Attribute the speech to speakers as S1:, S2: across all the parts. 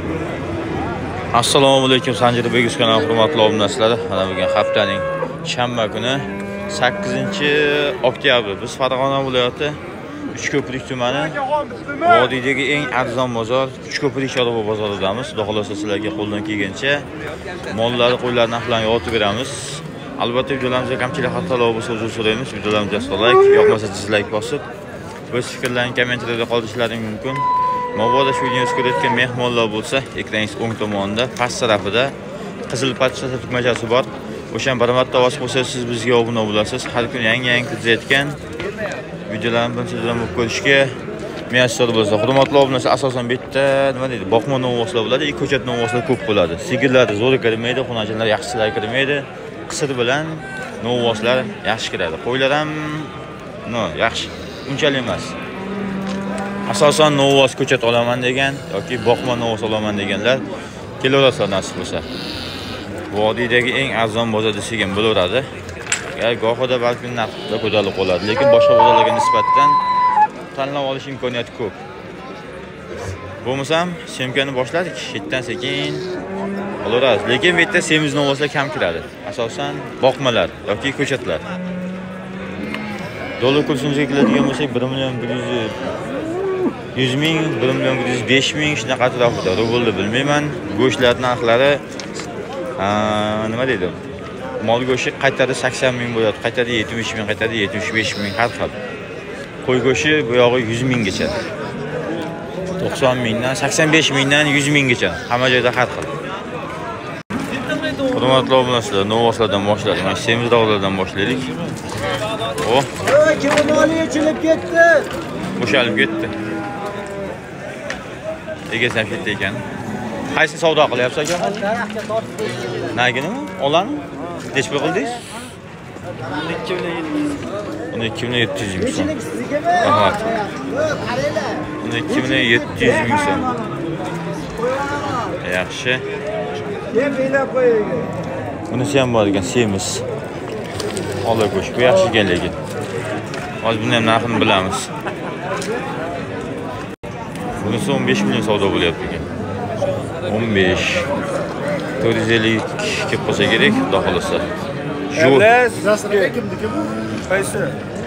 S1: Assalomu alaykum, Sanjir Begiz kanali hurmatli obunachilar. Mana bugun haftaning shanba kuni 8-oktyabr. Biz Farg'ona viloyati Uchko'prik tumani vodiydagi eng arzon bozor Uchko'prik chorva bozoridamiz. Xudo xolasa sizlarga qo'ldan kelgancha mollari, qo'ylar narxlarini yoritib beramiz. Albatta videolarimizga kamchilik xatolar bo'lsa uzr so'raymiz. Videolarimizga like, yoqmasa dislike bosib, o'z fikrlarini kommentariyada qoldirishlaring mumkin. Mabodo shu videoni ko'rayotgan mehmonlar bo'lsa, ekranning o'ng tomonida past tarafida qizil patchasa tugmachasi bor. O'shan bir marta bosib qo'ysangiz siz bizga obuna bo'lasiz. Har kun yangi kuzatayotgan videolarni birinchidan bo'lib ko'rishga muyassar bo'lsa. Hurmatli obunachilar, asosan bu yerda nima deydi? Boqma novvoslar bo'ladi, ko'chat novvoslar ko'p bo'ladi. Sigirlar zo'r kirmaydi, xonajinlar yaxshilar kirmaydi. Qisir bilan novvoslar yaxshi kiradi. Qo'ylar ham yaxshi, unchalik emas. Asosan novvos ko'chat olaman degan yoki boqma novvos olaman deganlar kelaverasizlar nasib bo'lsa. Vodiydagi eng arzon bozor desak ham bo'laveradi. Gohida balki narxda ko'tarilib qoladi, lekin boshqa bozorlarga nisbatan tanlab olish imkoniyati ko'p. Bo'lmasam, semkani boshladik, chetdan sekin olaveradi. Lekin bu yerda semiz novvoslar kam kiradi. Asosan boqmalar yoki ko'chatlar. Dollar kursimizga keladigan bo'lsak 1 million 100 ming, 1 million 105 ming shunaqa atrofida. Rublni bilmayman. Go'shtlar narxlari nima deydi? Mol go'shti qaytadi 80 ming bo'ladi, qaytadi 70 ming, qaytadi 75 ming har xil. Qo'y go'shti bu yog'i 100 minggacha. 90 mingdan 85 mingdan 100 minggacha. Hamma joyda har xil. Hurmatli obunachilar, novvoslardan boshladik. Mana semiz dog'lardan boshlaylik.
S2: Kimoli yechilib ketdi.
S1: Bo'shalib ketdi. Egasi ham ketdi ekan. Qaysi savdo qilyapsiz aka?
S2: Daraxtga tortib qo'yishdi.
S1: Naginimi? Olani? Nech pul qildingiz? 2700 ming so'm. Rahmat. Uni 2700 ming so'm. Yaxshi. Bunisi ham bor ekan, semiz. Ola go'sht, bu yaxshi ekan lekin. Hozir buni ham narxini bilamiz. Bunisi 15 million savdo bo'lyapti ekan. 15. 450 kelib qolsa kerak, xudo xolasa.
S2: Kimniki bu? Qaysi?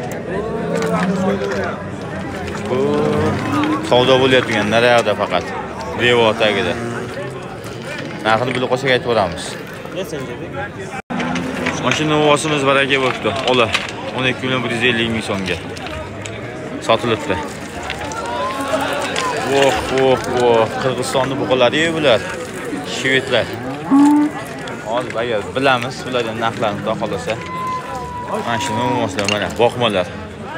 S1: Bu savdo bo'layotgan naryoqda faqat. Devor tagida. Narxini bilib qolsak aytib beramiz. Mashina novvosimiz baraka bo'libdi. Ola 12 million 150 ming so'mga sotilibdi. Qirg'izistonning buqalari-yu bular. Shvedlar. Hozir agar bilamiz, ulardan narxlarini xudo xolasa. Mana shu novvoslar, mana boqmalar.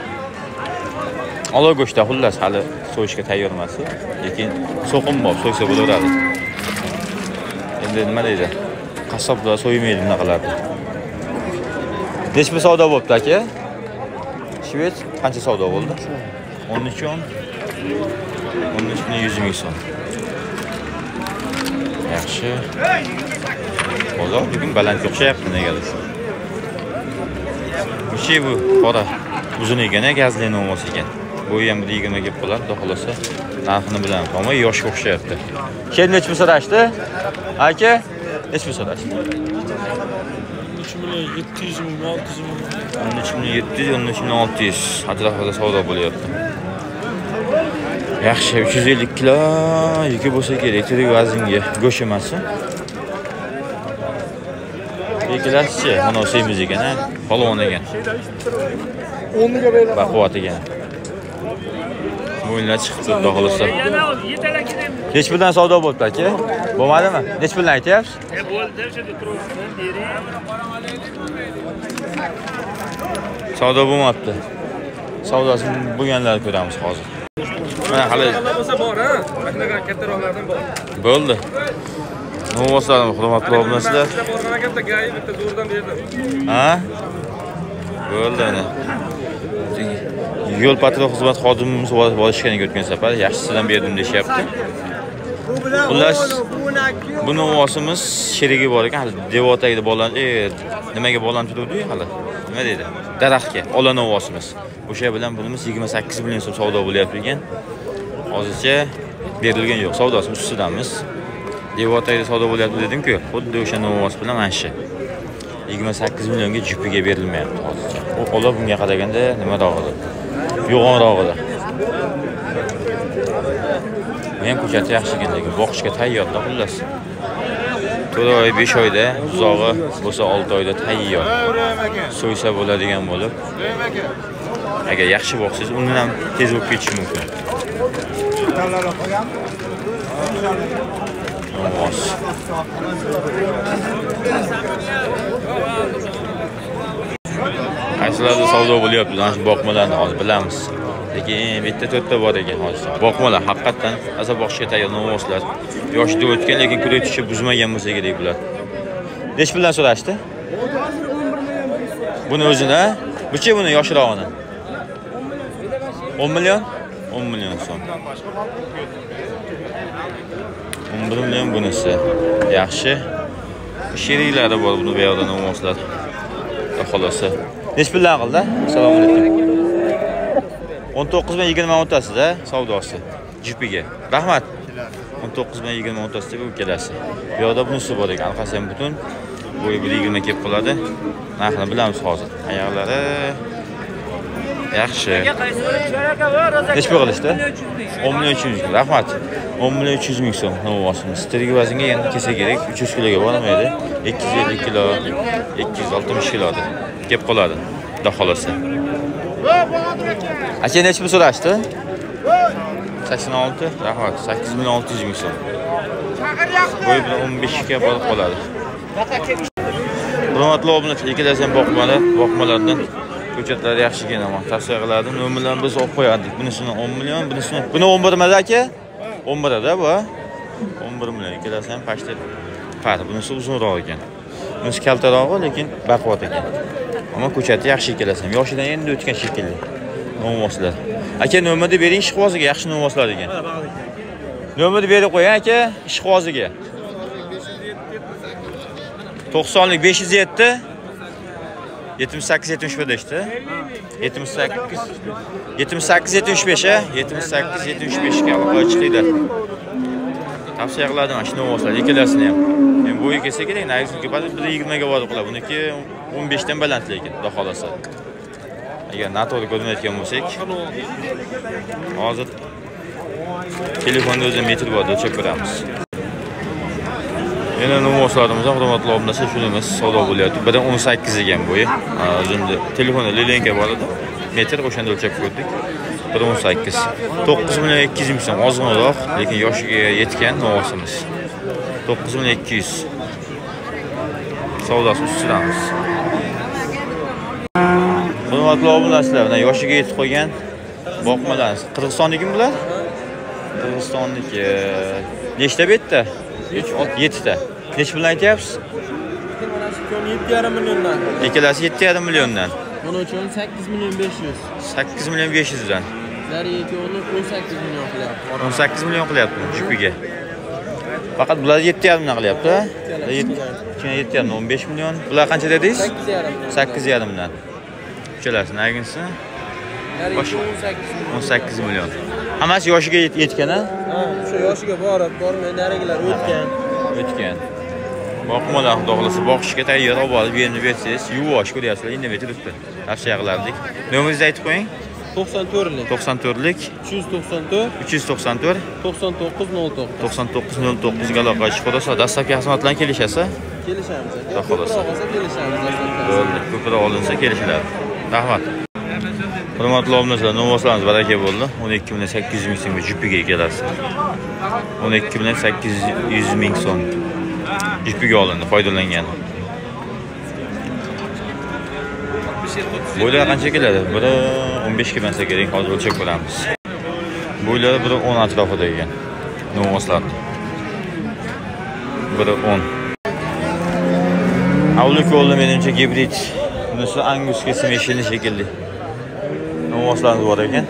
S1: Ola go'shtda xullas hali so'yishga tayyor emas, lekin so'qim bor, so'ysa bo'laveradi. Endi nima deydi? Qassoblar so'ymaydi bunaqalarni. Nech pul savdo bo'pti aka? Shved qancha savdo bo'ldi? 13 million 100 ming so'm. Yaxshi. Bozor bugun baland o'xshayapti negadir. Bu qora uzun ekan, gazli novvos ekan. Bo'yi ham 120 ga qolar, xudo xolasa narxini bilan. Ammo yoshga o'xshayapti. Keyin nech pul so'rashdi? Aka, nech pul so'rashdi?
S2: 13 million 700 ming, 600 ming.
S1: 13 million 700, 13 million 600 atrofida savdo bo'lyapti. Yaxshi, 350 kilo yuki bo'lsa kerak, tirik vaznga go'sht emas. Bekilaschi, mana semiz ekan, polvon ekan.
S2: 10 ga beraman.
S1: Baquvvat ekan. Mo'yinlar chiqibdi, xudo xolasa. Nech puldan savdo bo'ldi aka? Bo'lmadimi? Nech puldan aytyapsiz?
S2: Bo'ldi, shunday turibman, bering.
S1: Savdo bo'lmabdi. Savdosini bo'lganlarni ko'ramiz hozir. Mana hali
S2: bo'lsa bor, ha? Shunaqa kattaroqlardan bor.
S1: bo'ldi. Novvoslarni hurmatli obunachilar.
S2: Borgan ekan-da, gayi bitta zo'rdan berdim.
S1: Ha? Bo'ldi ana. Yo'l patrul xizmat xodimimiz borishganiga o'tgan safar yaxshisidan berdim deyapti. Xullas, bu novvosimiz sherigi bor ekan, hali devor tagida bog'lan, nimaga bog'lanib turibdi hali? Nima deydi? Daraxtga, ola novvosimiz. O'sha bilan bunimiz 28 million so'm savdo bo'lyapti ekan. Hozircha berilgan yo'q. Savdosi ustidamiz. Devotayda savdo bo'lyapti dedim-ku, xuddi o'sha novvos bilan mana shu 28 millionga jupiga berilmayapti hozircha. U qo'la bunga qaraganda nimarog'ida? Yo'g'onrog'ida. Men ko'chati yaxshi ekan, lekin boqishga tayyorda xullas. 4 oy, 5 oyda, uzog'i bo'lsa 6 oyda tayyor. So'ysa bo'ladigan bo'lib. Agar yaxshi boqsangiz, undan ham tez bo'lib ketishi mumkin. Novvos. Qaysilarda savdo bo'lyapti, ana shu boqmalarni hozir bilamiz. Lekin bitta to'rtta bor ekan hozir. Boqmalar haqiqatan asa boqishga tayyor novvoslar. Yoshida o'tgan, lekin kuretishi buzmagan bo'lsa kerak bular. Nech bilan so'rashdi? Buni o'zini, buchi buni yoshirog'ini. 10 million? 10 million so'm. 11 million bunisi. Yaxshi. Sheriklari bor buni bu yerda novvoslar. Xolasi. Nech bilan qildi? Assalomu alaykum. 19 bilan 20 o'rtasida savdosi jipiga. Rahmat. 19 bilan 20 o'rtasida bu kelasi. Bu yerda bunisi bor ekan. Alqasi ham butun. Bo'yi 1.20 kelib qoladi. Narxini bilamiz hozir. Oyoqlari yaxshi. Nech pul qilishdi? 10 million 300 ming. Rahmat. 10 million 300 ming so'm novvosimiz. Striga vaznga endi kelsa kerak. 300 kiloga bormaydi. 250 kilo, 260 kiloda kelib qoladi. Xudo xolasa. Aka nech pul so'rashdi? 86. Rahmat. 8 million 600 ming so'm. Bo'yi bilan 15 ga borib qoladi. Hurmatli obunachilar, ikkalasi ham boqmalardan ko'chatlar yaxshi ekan, ammo tavsiya qiladim. Nomerlarni biz olib qo'yardik. Bunisini 10 million, bunisini. Buni 11 million aka? 11 da bu. 11 million. Ikkalasi ham pashta. Qari, bunisi uzunroq ekan. Bunisi kaltarog'i, lekin baquvvat ekan. Ammo ko'chati yaxshi ikkalasi ham. Yoshidan endi o'tgan shekilli. Novvoslar. Aka nomerni bering ishqvoziga, yaxshi novvoslar ekan. Nomerni berib qo'ying aka ishqvoziga. 90'lik 507 78 75 işte. 78 75 ha. 78 75 ga aloqa chiqdilar. Tavsiya qiladim mana shu novvoslar ikkalasini ham. Men bo'yi kelsa kerak, nayizga borib 120 ga borib qoladi. Buniki 15 dan baland lekin, xudo xolasa. Agar noto'g'ri ko'rinayotgan bo'lsak, hozir telefonda o'zi metr bor, o'lchab ko'ramiz. Yana novvoslarimiz hurmatli obunachilar shunimiz savdo bo'lyapti. Biri 18 ekan bo'yi. O'zimda telefonda lelenka bor edi. Metr o'shanda o'lchab ko'rdik. 1.18. 9 million 200 ming so'm ozg'inroq, lekin yoshiga yetgan novvosimiz. 9 million 200. Savdosi ustidamiz. Hurmatli obunachilar, mana yoshiga yetib qolgan boqmalar. Qirg'izistonlikmi bular? Qirg'izistonniki. Nechta betda? 7 ta. Nech bilan aytyapsiz?
S2: 7,5 milliondan.
S1: Ikkalasi 7,5 milliondan.
S2: Buning uchun 8 million 500.
S1: 8 million 500 dan.
S2: Zariga ikkovini 18 million qilyapti.
S1: 18 million qilyapti jupiga. Faqat bular 7,5 million qilyapti. 7,5 15 million. Bular qancha dedingiz? 8,5 dan. Uchalasi naginsi? 18 million. Hammasi yoshiga yetgan a?
S2: Ha, o'sha yoshiga borib, bormay narigilar o'tgan.
S1: Boqmalar xudo xolasa boqishga tayyor olib endi bersangiz, yuvosh ko'ryapsizlar, endi turibdi. Tavsiya qilardik. Nomeringizni aytib qo'ying.
S2: 94lik.
S1: 94lik
S2: 394
S1: 9909
S2: 9909
S1: 9909 ga aloqa qilib qo'ysa, dastlabki xizmatlarga kelishasiz.
S2: Kelishamiz.
S1: Xudo xolasa. Bo'ldi, ko'proq olinsa kelishiladi. Rahmat. Hurmatli obunachilar, novvoslarimiz baraka bo'ldi. 12 million 800 ming so'mga jupiga kelasi. 12 million 800 ming so'm. Jupiga olindi, foydalangan. Bo'ylar qancha keladi? Biri 15 kelmasa kerak, hozir o'lchab ko'ramiz. Bo'ylari biri 10 atrofida ekan. Novvoslar. Biri 10. Avlik oldi menimcha gibrid. Bunisi Angus kesimeshini shekilli. Novvoslarimiz bor ekan.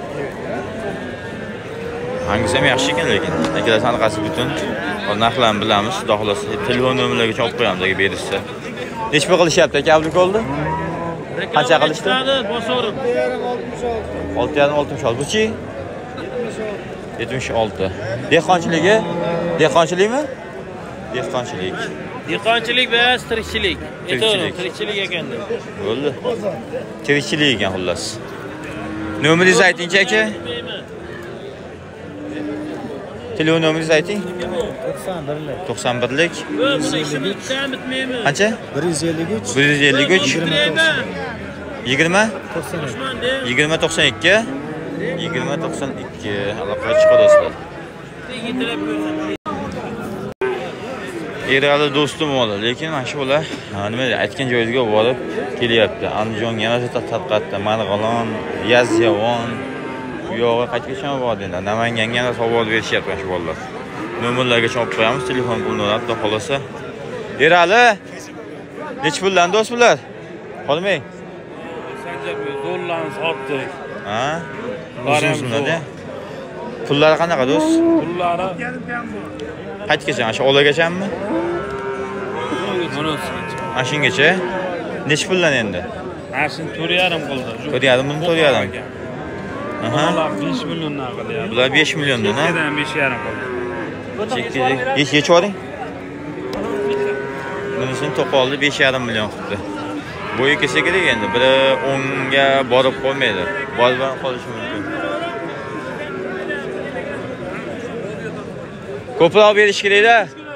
S1: Hangisi ham yaxshi ekan lekin. Ikkalasi anqasi butun. Narxlarni bilamiz. Xudo xolasa telefon nomerlariga chop qo'yamiz agar berishsa. Nech pul qilishyapti aka avlik oldi? Qancha qilishdi? 6,5 66. Buchi? 76. Dehqonchiligi? Dehqonchilikmi? Dehqonchilik.
S2: Dehqonchilik va tirikchilik.
S1: Tirikchilik.
S2: Tirikchilik ekanda.
S1: Bo'ldi. Tirikchilik ekan xullas. Nomeringizni ayting aka. Telefon nomeringizni ayting. 91lik. Qancha?
S3: 153
S1: 153 20 92 aloqaga chiqadasizlar. Erali do'stim bo'ldi, lekin mana shu bola nima aytgan joyiga borib kelyapti. Andijonga yana tarqatdi. Marg'ilon, Yazyovon bu yoqqa qaytgacha bordi endi. Namanganga yana savol berishyapti shu bolalar. Nomerlarga olib qo'yamiz, telefon qo'llanadi, xudo xolasa. Erali, nech puldan do'st bular? Qolmang.
S2: Dollarni sotdik.
S1: Ha? Uzun-uzunlarda. Pullari qanaqa do'st?
S2: Pullari
S1: Qaytgacha, shu olagachami? Mana shungacha. Nech puldan endi?
S2: Ashin 4,5 qildi.
S1: 4,5 4,5. Aha.
S2: Ular 5 milliondan qilyapti.
S1: Bular 5 milliondan, ha?
S2: 5,5 qildi.
S1: Yechib yuboring. Bunisini to'qoldi 5,5 million qildi. Bo'yi kelsa kerak endi. Biri 10 ga borib qolmaydi. Borib qolishi mumkin. Ko'proq berish kerak-da.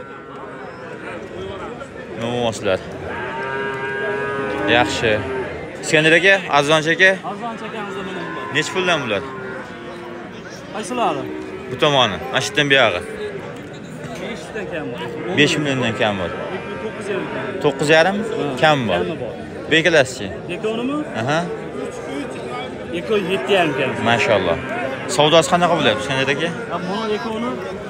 S1: No'moslar. Yaxshi. Iskandar aka, Arzonchi aka.
S2: Arzonchi akamiz bilan bor.
S1: Nech puldan bular?
S2: Qaysilari?
S1: Bu tomoni, mana shu yerdan buyog'i.
S2: 5 dan kam bor.
S1: 5 milliondan kam bor.
S2: 9,5
S1: 9,5 kam bor. Bekilasizchi?
S2: Ekonimi?
S1: Aha.
S2: Ekon 7,5 kam.
S1: Maşallah. Savdosi qanaqa bo'lyapti Iskandar aka?
S2: Mana ekoni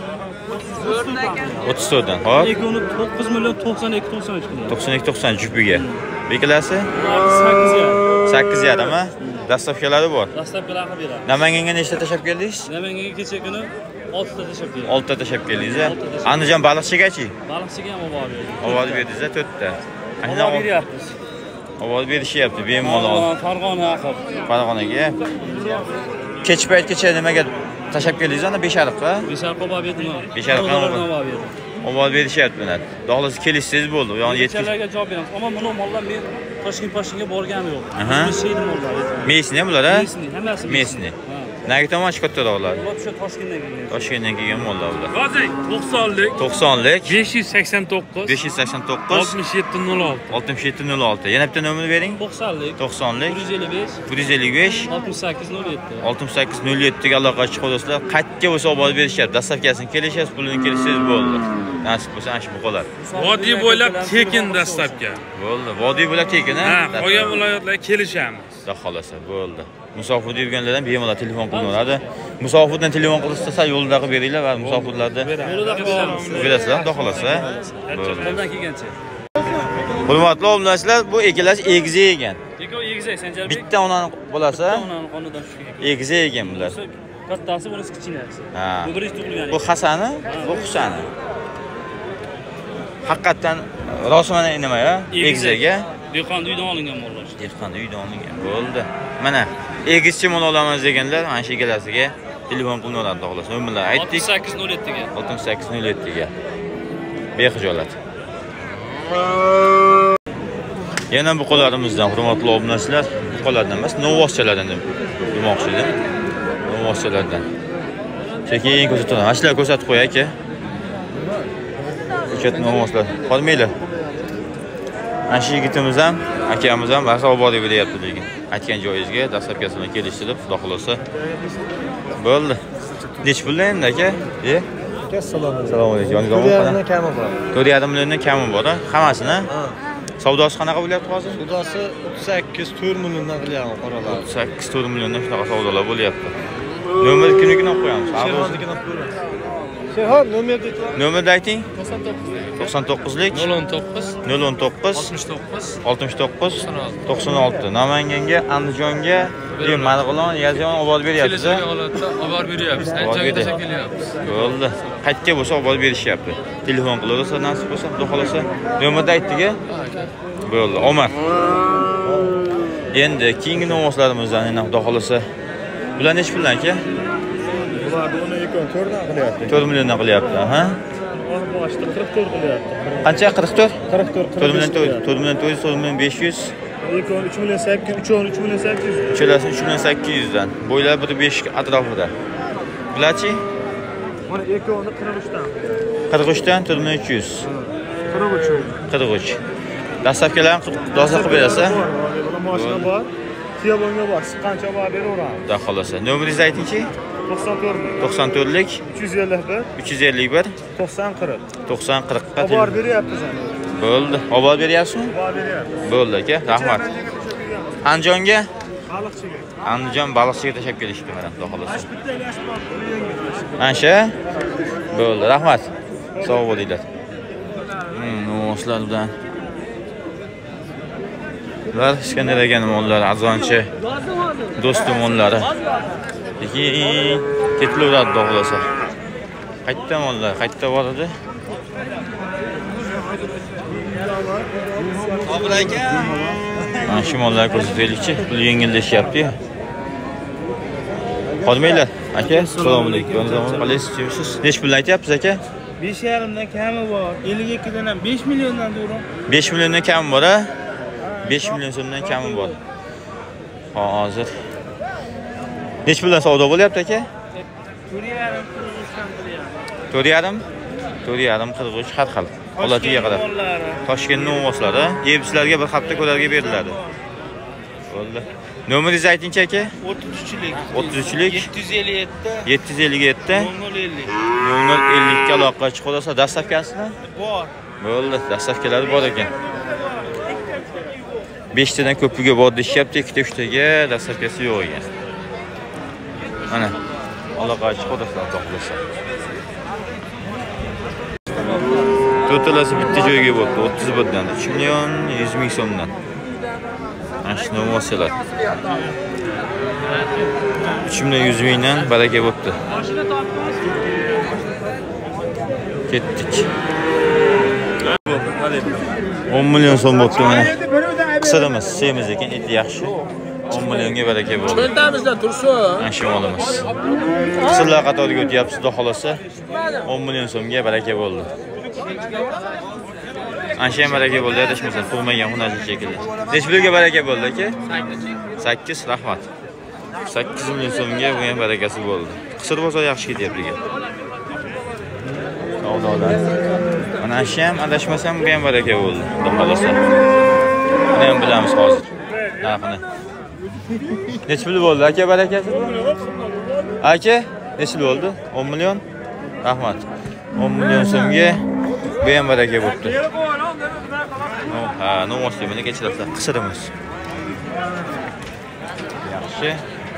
S1: 34 dan. Hop.
S2: Ekoni 9 million 92-93 million.
S1: 92-90 jupiga. Bekilasi?
S2: 8,5.
S1: 8,5 ha? Dastavkalari bor.
S2: Dastavkalar qilib beradi.
S1: Namanganga nechta tashab keldingiz?
S2: Namanganga kecha kuni 6 ta tashab keldim.
S1: 6 ta tashab keldingiz. Andijon Baliqchigachi?
S2: Baliqchiga ham olib berdim.
S1: Olib berdingiz 4 ta.
S2: Olib beryapmiz.
S1: Olib berishyapti bemalol.
S2: Farg'ona aqib.
S1: Farg'onaga. Kech paytgacha nimaga tashab keldingiz? Ana 5,5 ga?
S2: 5,5 olib berdim.
S1: 5,5
S2: olib berdim.
S1: Olib berishyapti buni. Xolos kelishsiz bo'ldi. Ya'ni
S2: Yetkilarga javob beramiz. Ammo buni mollar men Toshkentga borganim yo'q.
S1: Aha.
S2: Sheydi mollar.
S1: Mesni bular, ha?
S2: Mesni, hammasi
S1: Mesni. Nagi tomon chiqatdilar.
S2: Ular shu Toshkentdan kelgan.
S1: Toshkentdan kelgan mollar bular.
S2: Hozir 90lik.
S1: 90lik
S2: 589
S1: 589
S2: 6706
S1: 6706. Yana bitta nomer bering.
S2: 90lik
S1: 90lik
S2: 155
S1: 155
S2: 6807.
S1: 6807 ga aloqa chiqib do'stlar. Qaytga bo'lsa olib berishyapti. Dastavkasini kelishasiz, pulini kelishingiz bo'ldi. Nasib bo'lsa ana shu qolar.
S4: Vodiy bo'ylab tekin dastavka.
S1: Bo'ldi. Vodiy bo'ylab tekin, ha?
S4: Ha, qolgan viloyatlarga kelishamiz.
S1: Xudo xolasa, bo'ldi. Musofirda yurganlardan bemalol telefon qilinadi. Musofirdan telefon qilsa yo'lda qilib beringlar va musofirlarda
S2: Yo'lda qilib beramiz.
S1: berasizlar, xudo xolasa.
S2: Qo'ldan kelgancha.
S1: Hurmatli obunachilar, bu egilash egizi ekan.
S2: Ekon egizak Sanjarbek.
S1: Bitta onani bo'lasa,
S2: Onani qonidan tushgan.
S1: egizi ekan bular.
S2: Kattasi bunisi kichkinasi.
S1: Ha.
S2: Bu birinchi tug'ilgan.
S1: Bu Hasani, bu Husani. Haqiqatan rostmana nima ya? Egizaga.
S2: Dehqon uydan olingan mollar.
S1: Dehqon uydan olingan. Bo'ldi. Mana egizchi mol olamiz deganlar mana shu egalasiga telefon qilinadi, xolos. Nomerlar aytdik.
S2: 6807 ga.
S1: 6807 ga. Bexijolat. Yana bu qo'llarimizdan hurmatli obunachilar, bu qo'llardan emas, novvoschalardan demoqchi edim. Novvoschalardan. Sekin ko'rsataman. Mana shular ko'rsatib qo'y aka. Ko'chat novvoslar. Qolmaylar. Mana shu yigitimiz ham, akamiz ham hisobot beryapti lekin. Aytgan joyingizga dastavkasi bilan kelishtirib, xudo xolasa. Bo'ldi. Nech puldan endi aka? Assalomu alaykum. Yoningizda
S3: 4,5 kami bor.
S1: 4,5 milliondan kami bor, hammasini? Savdosi qanaqa bo'lyapti hozir?
S3: Savdosi 38 4 milliondan qilyapman qoralar.
S1: 38 4 milliondan shunaqa savdolar bo'lyapti. Nomer kimligini olib qo'yamiz.
S3: Sherxonnikini olib qo'yamiz. Sherxon nomerni ayting.
S1: Nomerni ayting. 99lik
S4: 019
S1: 019
S4: 69
S1: 69 96. Namanganga, Andijonga, Marg'ilon, Yazyovon olib beryapsiz.
S4: kelishgan holatda olib beryapmiz. Anchaga tashab kelyapmiz.
S1: Bo'ldi. Qaytga bo'lsa olib berishyapti. Telefon qilaversa, nasib bo'lsa, xudo xolasa. Nomerni aytdiki? Bo'ldi. Omar. Endi keyingi novvoslarimizdan yana xudo xolasa. Bular nech puldan aka?
S3: vardı, onu ekon 4 dan qilyapti.
S1: 4 milliondan qilyapti, ha?
S3: Onu boshida 44 qilyapti.
S1: Qancha 44?
S3: 44
S1: 4 million 4 million 4 million 500.
S3: Ekon 3 million 800, 3 million 800.
S1: Uchalasi 3 million 800 dan. Bo'ylari 1.5 atrofida. Bularchi?
S3: Mana ekonni 43 dan.
S1: 43 dan 4 million 300.
S3: 43.
S1: 43. Dastavkalarni doza qilib berasiz.
S3: Mashina bor. Telefonga bor, qancha bor beraveramiz.
S1: Xudo xolasa. Nomeringizni aytingchi?
S3: 94
S1: 94lik
S3: 351
S1: 351
S3: 90 40.
S1: 90 40 ga
S3: Xabar beryapmiz endi.
S1: bo'ldi. Olib beryapsizmi?
S3: Xabar beryapmiz.
S1: Bo'ldi aka, rahmat. Andijonga,
S3: Baliqchiga.
S1: Andijon baliqchiga tashab kelishdi mana, xudo xolasa.
S3: Bitta ilash bor, yangi.
S1: Ansha? Bo'ldi, rahmat. Sog' bo'linglar. Nomuslar bilan. Ular Iskandar akaning mollari, arzonchi. Do'stim mollari. Lekin ketlaveradi, xudo xolasa. Qayerda mollar, qayerda bor edi?
S3: Obul aka.
S1: Mana shu mollarni ko'rsataylikchi. Pul yengillashyapti-yu. Xodimlar, aka, assalomu alaykum. Qalaysiz? Nech pulni aytyapsiz aka?
S3: 5,5 dan kami bor. 52 dan ham 5 milliondan to'g'ri.
S1: 5 milliondan kami bor, a? 5 million so'mdan kami bor. Hozir. Nech puldan savdo bo'lyapti aka? 4,5 43 har xil. Holatiga qarab. Toshkentning o'g'oslari, yebsizlarga bir hafta ko'larga beriladi. Bo'ldi. Nomeringizni aytingchi aka?
S3: 33lik.
S1: 33lik
S3: 757
S1: 757
S3: 050.
S1: 0050 ga aloqa chiqarsa, dastavkasini?
S3: Bor.
S1: Bo'ldi, dastavkalari bor ekan. 5 tadan ko'piga bor deyapti, 2 ta 3 taga dastavkasi yo'q ekan. Mana aloqa chiqarsa, to'xtasa. To'talasi bitta joyga bo'ldi, 31 dan, 3 million 100 ming so'mdan. Mana shu nomusalar. 3 million 100 mingdan baraka bo'ldi. Ketdik. 10 million so'm bo'ldi mana. Qisirimiz, semiz ekan, eti yaxshi. 10 millionga baraka bo'ldi.
S3: Cho'ntamizda tursin.
S1: Mana shu molimiz. Qisirlar qatoriga o'tyapsiz, xudo xolasa. 10 million so'mga baraka bo'ldi. Ancha ham baraka bo'ldi, adashmasam, qo'ymagan hunarli shekilli. Nech pulga baraka bo'ldi aka? 8, rahmat. 8 million so'mga bu ham barakasi bo'ldi. Qisir bo'lsa yaxshi ketyapti ekan. Savdolar. Mana shu ham adashmasam bu ham baraka bo'ldi. Xudo xolasa. Buni ham bilamiz hozir. Narxini. Nech pul bo'ldi aka barakasi? Aka, nech pul bo'ldi? 10 million. Rahmat. 10 million so'mga bu ham baraka bo'ldi. Ha, nomusli meni kechirasiz. Qisirimiz. Yaxshi.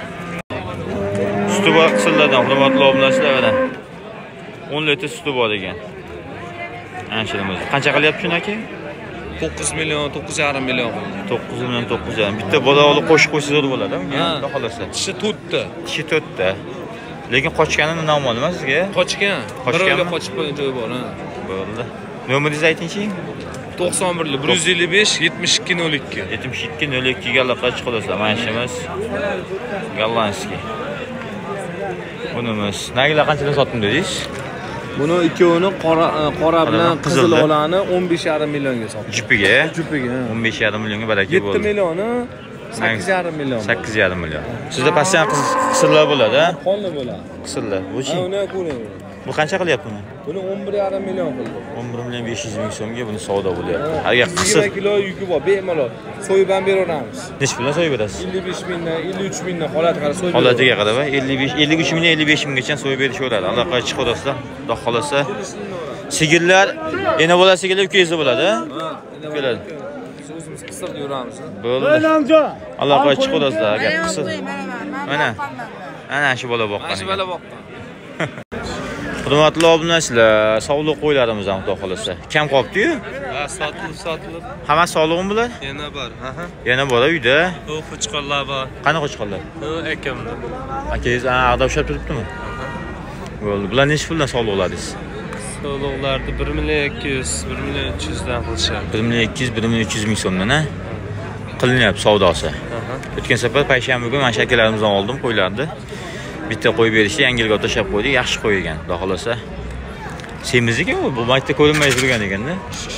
S1: Suti bor qisirlardan, hurmatli obunachilar. 10 litr suti bor ekan. Anshirimiz. Qancha qilyapti shuni aka?
S4: 9 million, 9,5 million.
S1: 9 million 9,5. Bitta bola qo'shib qo'ysangiz bo'ladimi? Xudo xolasa.
S4: Tishi 4ta.
S1: Tishi 4ta. Lekin qochganini noma'lum emas sizga?
S4: Qochgan. Bir oyga qochib qo'ygan joyi bor, ha.
S1: Bo'ldi. Nomeringizni aytingchi?
S4: 91 155 72 02.
S1: 72 02 ga aloqa chiqarsa, mana ishimiz gollandskiy. Bunimiz nagilar qanchadan sotdim dedingiz?
S3: Buni ikkovini qora bilan qizil olani 15,5 millionga sotdim.
S1: Jupiga?
S3: Jupiga.
S1: 15,5 millionga baraka bo'ldi.
S3: 7 millioni 8,5 million.
S1: 8,5 million. Sizda passiyan qisirlar bo'ladi, ha?
S3: Qonli bo'ladi.
S1: Qisirlar. Bu-chi?
S3: Uni ko'ring.
S1: Bu qancha qilyapti buni?
S3: Buni 11,5 million qildi.
S1: 11 million 500 ming so'mga buni savdo bo'lyapti. Agar qisir
S3: 20 kilo yuki bor, bemalol. So'yib ham beraveramiz.
S1: nech puldan so'yib berasiz?
S3: 55 mingdan, 53 mingdan holat qarab so'yib.
S1: Holatiga qarab, 53 mingdan 55 minggacha so'yib berishaveradi. Aloqa chiqarasizlar, xudo xolasa. Sigirlar, ena bola sigirlar ukangizda bo'ladi, ha? Keladi.
S3: O'zimiz qisir yuramiz.
S1: Bo'ldi. Aloqa chiqarasizlar agar qisir. Mana. Ana shu bola boqqan.
S4: Mana shu bola boqqan.
S1: Hurmatli obunachilar, sog'liq qo'ylarimiz ham xudo xolasa. Kam qolibdi-yu?
S4: Ha, sotilib.
S1: Hammasi sog'lig'im bular?
S4: Yana bor. Aha.
S1: Yana bor uyda.
S4: Bu qo'chqorlar bor.
S1: Qani qo'chqorlar?
S4: Bu akamda.
S1: Akangiz ag'dab ushlab turibdimi? Bo'ldi. Bular nech puldan sog'liqladingiz?
S4: Sog'liqlarni 1 million 200, 1 million 300 dan qilishadi.
S1: 1 million 200, 1 million 300 ming so'mdan, ha? Qilinyapti savdosi. O'tgan safar payshanba kuni mana shu akalarimizdan oldim qo'ylarni. Bitta qo'yib berishdi, yangi yilga tashab qo'ydik, yaxshi qo'y ekan, xudo xolasa. Semizniki bu maytda ko'rinmay turgan ekanda.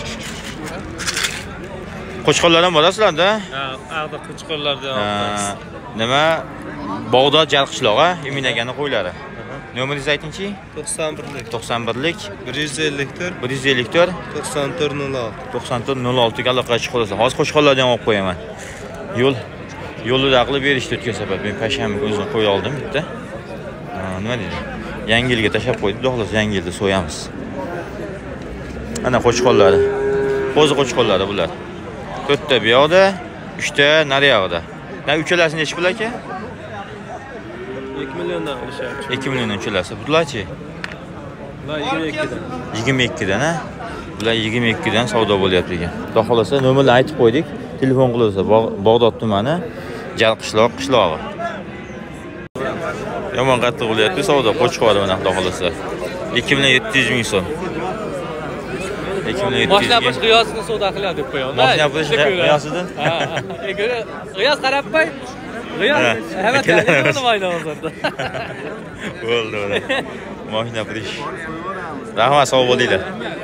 S1: Qo'chqonlar ham borasizlar-da?
S4: Ha, aqda qo'chqonlarda.
S1: Nima? Bog'dod Jalqishloq, Emin akaning qo'ylari. Nomeringizni aytingchi?
S4: 91lik.
S1: 91lik
S4: 154
S1: 154
S4: 9406.
S1: 9406 ga aloqaga chiqasiz. Hozir qo'chqonlardan olib qo'yaman. Yo'lida qilib berishdi o'tgan safar. Men pashanba o'zim qo'y oldim bitta. Nima deydi? Yangi yilga tashab qo'ydik, xolos yangi yilda so'yamiz. Ana qo'chqonlari. Qo'zi qo'chqonlari bular. 4 ta bu yoqda, 3 ta nari yoqda. Na uchalasi necha pul aka?
S4: 2 milliondan olishyapti.
S1: 2 milliondan uchalasi. Bularchi?
S4: Bular 22dan.
S1: 22dan, ha? Bular 22 dan savdo bo'lyapti ekan. Xudo xolasa nomerni aytib qo'ydik. Telefon qilasiz. Bog'dod tumani, Jalqishloq qishlog'i. Yomon qattiq bo'lyapti savdo qo'chqori mana xudo xolasa. 2700 ming so'm. 2700
S3: Mashina bo'sh qiyosini savdo qiladi deb qo'yamiz.
S1: Mashina bo'sh qiyosidan?
S3: Ha. Qiyos qarab qo'y. Qiyos. Hamma nima mayda hozirda.
S1: Bo'ldi. Mashina bo'sh. Rahmat, sog' bo'linglar.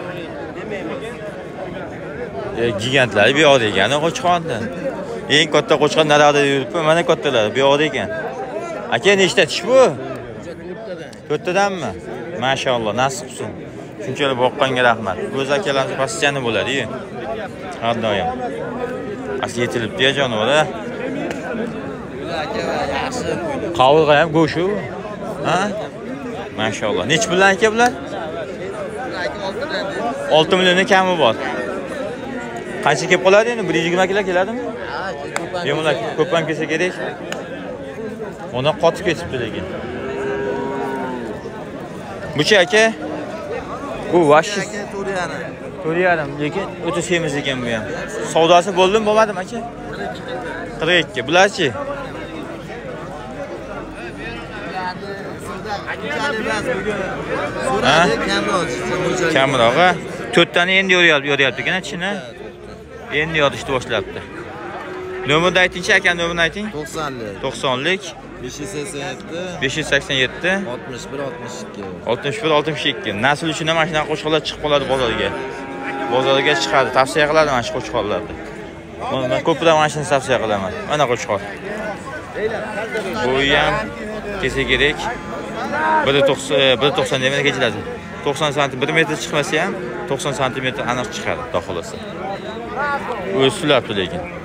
S1: Gigantlar bu yoqda ekan, qo'chqonda. Eng katta qo'chqon narada yuribdi, mana kattalar bu yoqda ekan. Aka nechta tish bu? 4tadanmi? Mashalloh, nasib qilsin. Shunchalik boqqanga rahmat. O'z akalarimiz pastchani bo'ladi-yu. Har doim. Asli yetilibdi-ya jonivor-a. Qovurg'a ham go'shu. Ha? Mashalloh. Nech puldan aka bular? 6 milliondan kami bor. Qancha kelib qoladi endi? 120 kilo keladimi? Ha, bemalol ko'p ham kelsa kerak. Ona qotib ketibdi lekin. Bucha aka? Bu vashi 4,5 lekin o'ta semiz ekan bu ham. Savdosi bo'ldimi, bo'lmadimi aka? 42. Bularchi? Kamroq. 4 tani endi yoryapti ekan ichini. Endi yodishni boshlabdi. Nomerni aytingchi aka, nomerni ayting. 90lik 587 61 Nasl uchun ham mashina qo'chqonlar chiqib qoladi bozorga. Bozorga chiqadi, tavsiya qilaman mana shu qo'chqonlarni. Men ko'proq mana shuni tavsiya qilaman. Mana qo'chqon. Bu ham kelsa kerak. 1.90 demay kechiladi. 90 sm 1 metr chiqmasa ham 90 sm aniq chiqadi, xudo xolasa. O'silabdi lekin.